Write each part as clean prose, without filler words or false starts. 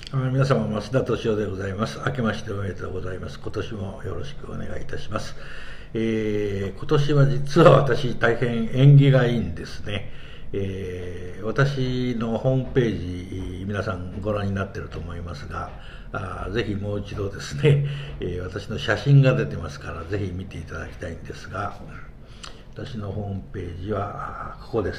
皆様、増田敏夫でございます。明けましておめでとうございます。今年もよろしくお願いいたします。今年は実は私、大変縁起がいいんですね。私のホームページ、皆さんご覧になっていると思いますが、ぜひもう一度ですね、私の写真が出てますから、ぜひ見ていただきたいんですが、私のホームページはここです。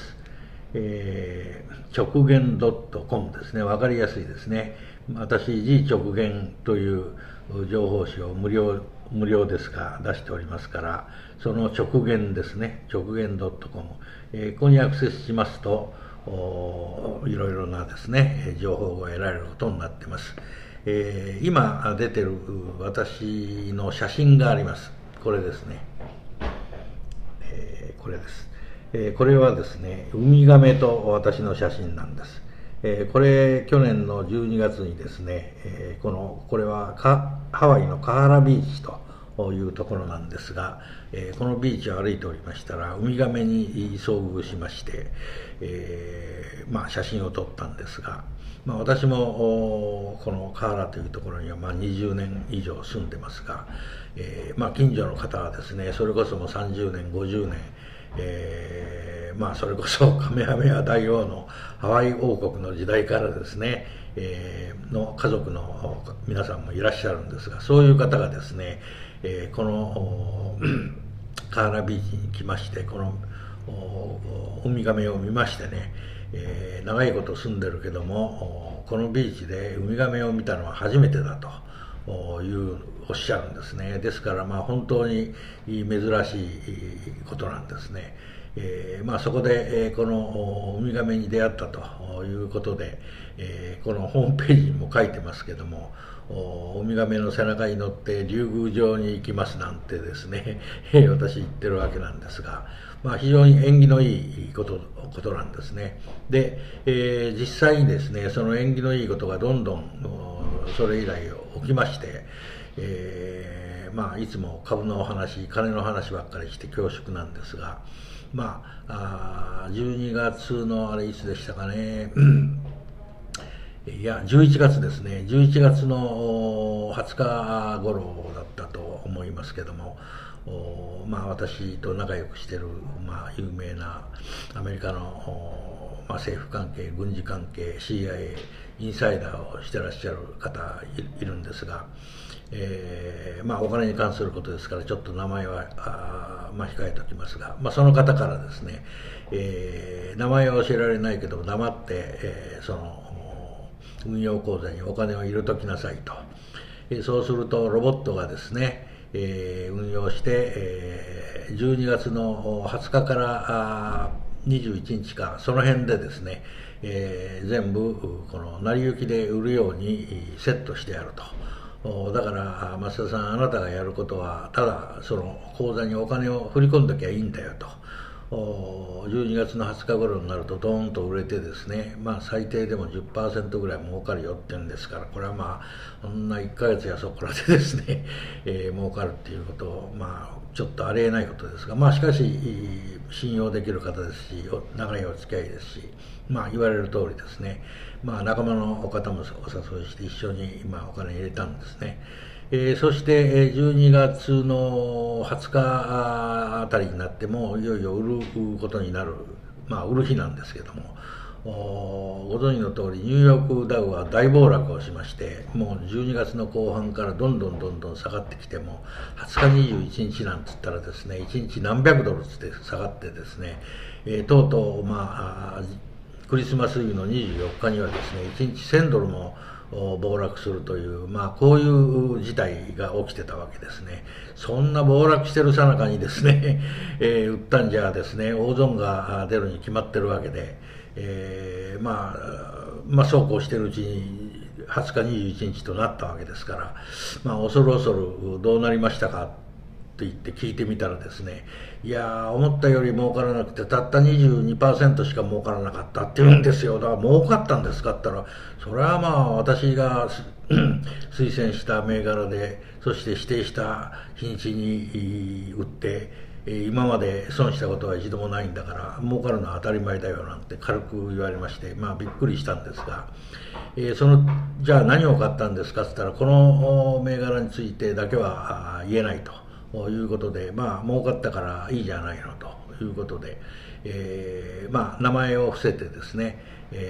直言 .com ですね。わかりやすいですね。私、G 直言という情報誌を無料ですが出しておりますから、その直言ですね。直言 .com、ここにアクセスしますと、いろいろなですね、情報が得られることになっています。今出てる私の写真があります。これですね。これです。これはですね、ウミガメと私の写真なんです。これ、去年の12月にですね、これはハワイのカハラビーチというところなんですが、このビーチを歩いておりましたら、ウミガメに遭遇しまして、写真を撮ったんですが、私もこのカハラというところには20年以上住んでますが、近所の方はですね、それこそもう30年、50年、それこそカメハメハ大王のハワイ王国の時代からですね、の家族の皆さんもいらっしゃるんですが、そういう方がですね、このカハラビーチに来まして、このウミガメを見ましてね、長いこと住んでるけども、このビーチでウミガメを見たのは初めてだとおっしゃるんですね。ですから本当に珍しいことなんですね。そこで、このウミガメに出会ったということで、このホームページにも書いてますけども、ウミガメの背中に乗って竜宮城に行きますなんてですね、私言ってるわけなんですが、非常に縁起のいいことなんですね。で、実際にですね、その縁起のいいことがどんどんそれ以来起きまして、いつも株のお話、金の話ばっかりして恐縮なんですが、12月のあれいつでしたかね、いや、11月ですね、11月の20日頃だったと思いますけども、私と仲良くしてる、有名なアメリカの、政府関係、軍事関係、CIA、インサイダーをしてらっしゃる方いるんですが、お金に関することですから、ちょっと名前は控えておきますが、その方からですね、名前は教えられないけど黙って、その運用口座にお金を入れときなさいと。そうするとロボットがですね、運用して、12月の20日から21日か、その辺でですね、全部この成り行きで売るようにセットしてやると。だから増田さん、あなたがやることはただその口座にお金を振り込んどきゃいいんだよと。12月の20日頃になるとドーンと売れてですね、最低でも 10% ぐらい儲かるよって言うんですから、これはそんな1ヶ月やそこらでですね、儲かるっていうことをちょっとありえないことですが、しかし信用できる方ですし、長いお付き合いですし、言われる通りですね、仲間の方もお誘いして一緒にお金入れたんですね。そして12月の20日あたりになってもいよいよ売ることになる、売る日なんですけども、ご存知の通りニューヨークダウは大暴落をしまして、もう12月の後半からどんどん下がってきて、も20日21日なんつったらですね、1日何百ドルつって下がってですね、とうとうクリスマスイブの24日にはですね、1日1000ドルも暴落するという、こういう事態が起きてたわけですね。そんな暴落してる最中にですね、売ったんじゃですね、大損が出るに決まってるわけで、そうこうしてるうちに20日21日となったわけですから、恐る恐るどうなりましたかと言って聞いてみたらですね、いや思ったより儲からなくてたった 22% しか儲からなかったって言うんですよ。だから儲かったんですかって言ったら、それは私が推薦した銘柄で、そして指定した日にちに売って、 今まで損したことは一度もないんだから儲かるのは当たり前だよなんて軽く言われまして、びっくりしたんですが、じゃあ何を買ったんですかって言ったら、この銘柄についてだけは言えないということで、儲かったからいいじゃないのということで、名前を伏せてですね、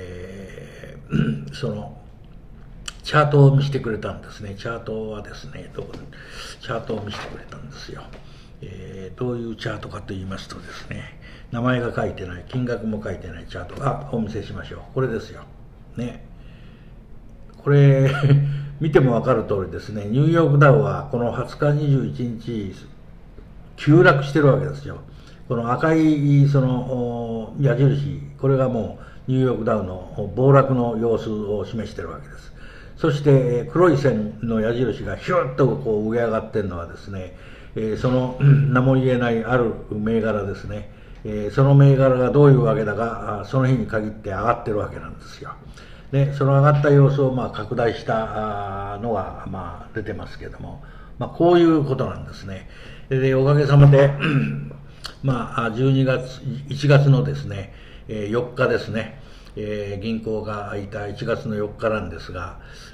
そのチャートを見せてくれたんですね。チャートはですね、チャートを見せてくれたんですよ。どういうチャートかと言いますとですね、名前が書いてない、金額も書いてないチャート、お見せしましょう。これですよ。ね。これ、見ても分かる通りですね、ニューヨークダウはこの20日、21日、急落してるわけですよ。この赤いその矢印、これがもうニューヨークダウの暴落の様子を示しているわけです。そして黒い線の矢印がヒュッとこう上上がってるのはですね、その名も言えないある銘柄ですね、その銘柄がどういうわけだか、その日に限って上がってるわけなんですよ。で、その上がった様子を拡大したのが出てますけども、こういうことなんですね。で、おかげさまで12月、1月のですね、4日ですね、銀行が開いた1月の4日なんですが、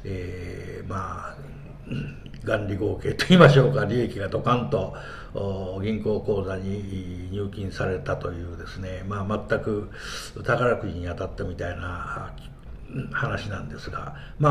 元利合計といいましょうか、利益がドカンと銀行口座に入金されたというですね、全く宝くじに当たったみたいな話なんですが、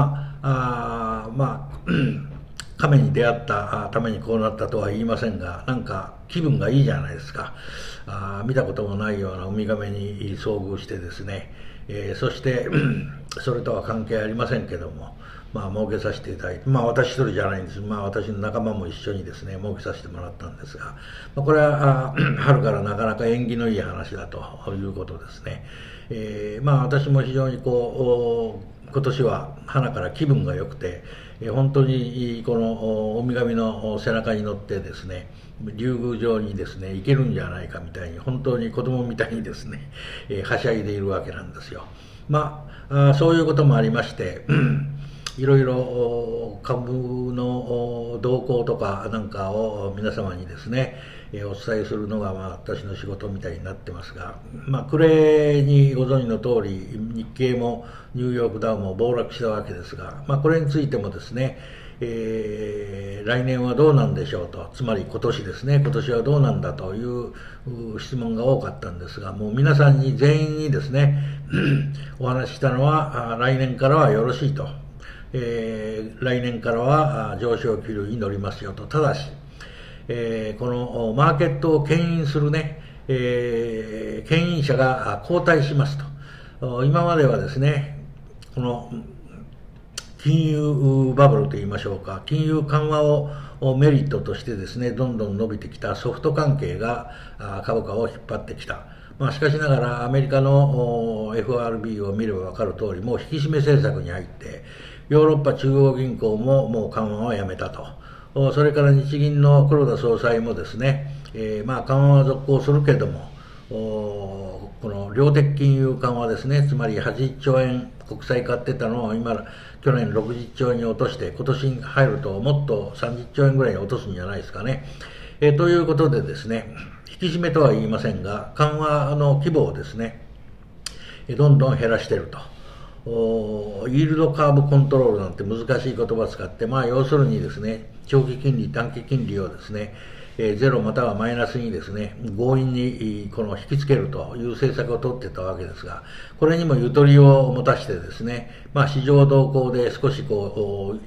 亀に出会ったためにこうなったとは言いませんが、なんか気分がいいじゃないですか。見たこともないようなウミガメに遭遇してですね、そしてそれとは関係ありませんけども、儲けさせていただいて、私一人じゃないんです。私の仲間も一緒にですね、儲けさせてもらったんですが、これは春からなかなか縁起のいい話だということですね。私も非常に今年は花から気分が良くて、本当にこのウミガメの背中に乗ってですね、竜宮城にですね行けるんじゃないかみたいに、本当に子供みたいにですね、はしゃいでいるわけなんですよ。そういうこともありましていろいろ株の動向とかなんかを皆様にですね、お伝えするのが私の仕事みたいになってますが、暮れにご存知の通り日経もニューヨークダウも暴落したわけですが、これについてもですね、来年はどうなんでしょうと、つまり今年ですね、今年はどうなんだという質問が多かったんですが、もう皆さんに全員にですねお話ししたのは、来年からはよろしいと、来年からは上昇気流に乗りますよと。ただし、このマーケットを牽引するね、牽引者が交代しますと。今まではですね、この金融バブルといいましょうか、金融緩和をメリットとしてですね、どんどん伸びてきたソフト関係が株価を引っ張ってきた。しかしながらアメリカの FRB を見れば分かる通り、もう引き締め政策に入って、ヨーロッパ中央銀行ももう緩和はやめたと。それから日銀の黒田総裁もですね、緩和は続行するけれども、この量的金融緩和ですね、つまり80兆円国債買ってたのを去年60兆円に落として、今年に入るともっと30兆円ぐらいに落とすんじゃないですかね。ということでですね、引き締めとは言いませんが、緩和の規模をですね、どんどん減らしていると。イールドカーブコントロールなんて難しい言葉を使って、要するにですね、長期金利、短期金利をですね、ゼロまたはマイナスにですね、強引にこの引きつけるという政策を取っていたわけですが、これにもゆとりを持たしてですね、市場動向で少し動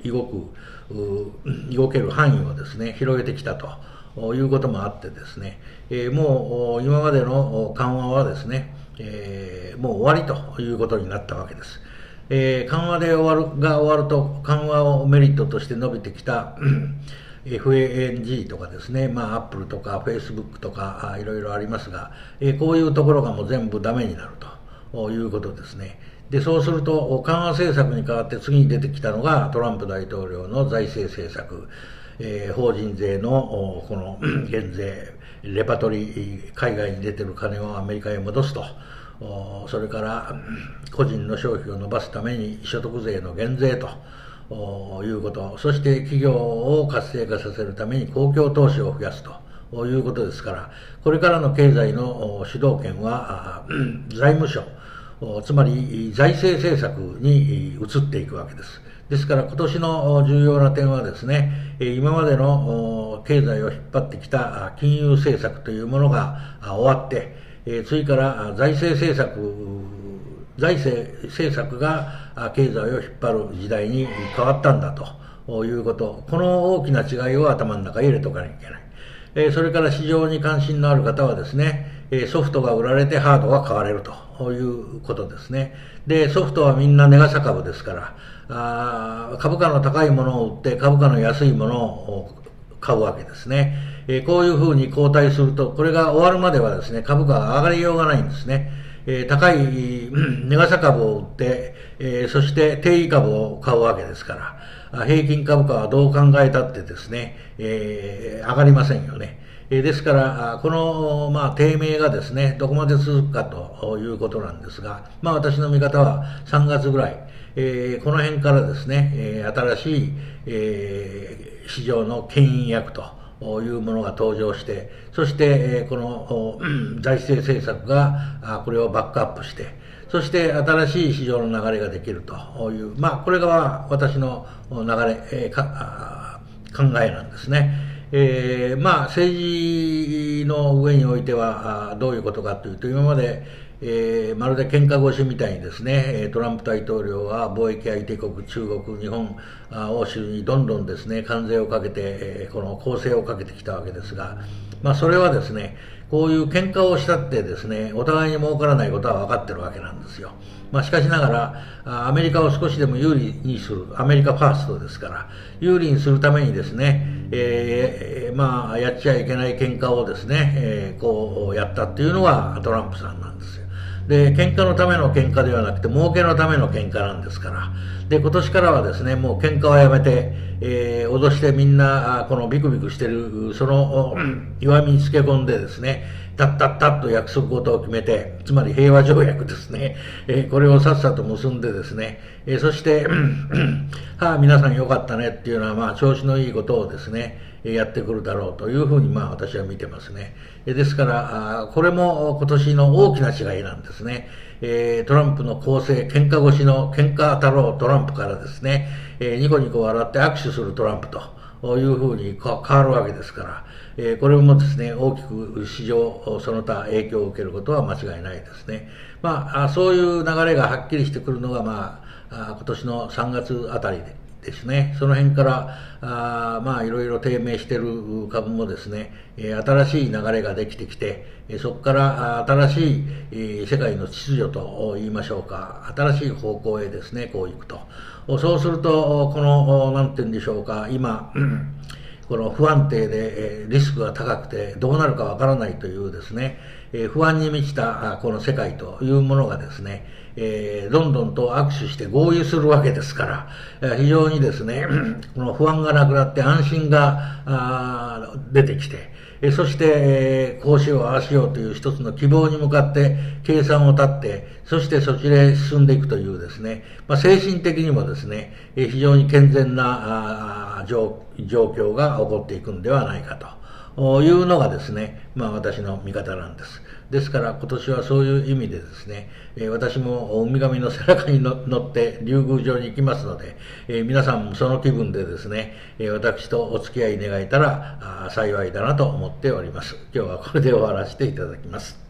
ける範囲をですね、広げてきたということもあってですね、もう今までの緩和はですね、もう終わりということになったわけです。緩和が終わると、緩和をメリットとして伸びてきたFANG とかですね、アップルとかフェイスブックとかいろいろありますが、こういうところがもう全部ダメになるということですね。で、そうすると緩和政策に代わって次に出てきたのがトランプ大統領の財政政策、法人税のこの減税、レパトリー、海外に出てる金をアメリカへ戻すと。それから個人の消費を伸ばすために所得税の減税ということ、そして企業を活性化させるために公共投資を増やすということですから、これからの経済の主導権は財務省、つまり財政政策に移っていくわけです。ですから今年の重要な点はですね、今までの経済を引っ張ってきた金融政策というものが終わって、次から財政政策が経済を引っ張る時代に変わったんだということ、この大きな違いを頭の中に入れておかなきゃいけない。それから市場に関心のある方はですね、ソフトが売られてハードが買われるということですね。で、ソフトはみんな値傘株ですから、株価の高いものを売って株価の安いものを買うわけですね。こういうふうに後退すると、これが終わるまではですね、株価が上がりようがないんですね。高い値傘株を売って、そして定位株を買うわけですから、平均株価はどう考えたってですね、上がりませんよね。ですから、この、低迷がですね、どこまで続くかということなんですが、私の見方は3月ぐらい、この辺からですね、新しい、市場の牽引役というものが登場して、そしてこの財政政策がこれをバックアップして、そして新しい市場の流れができるという、これが私の流れ、考えなんですね。政治の上においてはどういうことかというと、今まで、まるで喧嘩腰みたいにですね、トランプ大統領は貿易相手国中国、日本、欧州にどんどんですね、関税をかけて、この攻勢をかけてきたわけですが、それはですね、こういう喧嘩をしたってですね、お互いに儲からないことは分かってるわけなんですよ。しかしながら、アメリカを少しでも有利にする、アメリカファーストですから、有利にするためにですね、やっちゃいけない喧嘩をですね、こうやったっていうのがトランプさんなんですよ。で、喧嘩のための喧嘩ではなくて、儲けのための喧嘩なんですから。で、今年からはですね、もう喧嘩はやめて、脅してみんな、このビクビクしてる、その弱みにつけ込んでですね、たっと約束事を決めて、つまり平和条約ですね、これをさっさと結んでですね、そして、皆さんよかったねっていうのは、調子のいいことをですね、やってくるだろうというふうに私は見てますね。ですから、これも今年の大きな違いなんですね。トランプの攻勢、喧嘩腰の喧嘩太郎トランプからですね、ニコニコ笑って握手するトランプというふうに変わるわけですから、これもですね、大きく市場その他影響を受けることは間違いないですね。そういう流れがはっきりしてくるのが、今年の3月あたりですね。その辺からいろいろ低迷している株もですね、新しい流れができてきて、そこから新しい世界の秩序と言いましょうか、新しい方向へですね、こういくと。そうすると、このなんて言うんでしょうか、今この不安定でリスクが高くてどうなるかわからないというですね、不安に満ちたこの世界というものがですね、どんどんと握手して合意するわけですから、非常にですね、この不安がなくなって安心が出てきて、そして、こうしよう、ああしようという一つの希望に向かって計算を立って、そしてそちらへ進んでいくというですね、精神的にもですね、非常に健全な状況が起こっていくんではないかというのがですね、私の見方なんです。ですから今年はそういう意味でですね、私もウミガメの背中に乗って竜宮城に行きますので、皆さんもその気分でですね、私とお付き合い願えたら幸いだなと思っております。今日はこれで終わらせていただきます。